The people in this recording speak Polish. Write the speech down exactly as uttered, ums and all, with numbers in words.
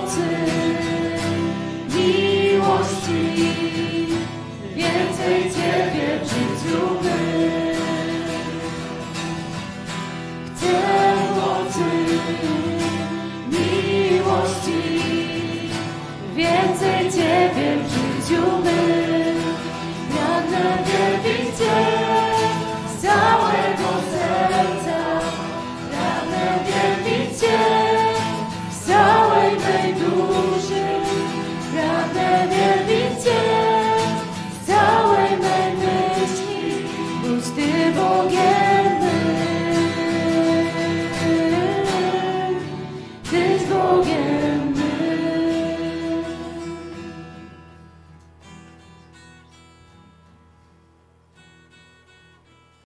mocy, miłości, więcej Ciebie w życiu być. Chcę mocy, miłości, więcej Ciebie w życiu być. Pragnę wielbić Cię z całego serca, pragnę wielbić Cię z całej mej duszy, pragnę wielbić Cię z całej mej myśli, bądź Ty Bogiem mym, Ty z Bogiem.